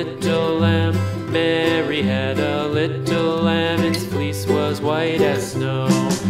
little lamb. Mary had a little lamb, its fleece was white as snow.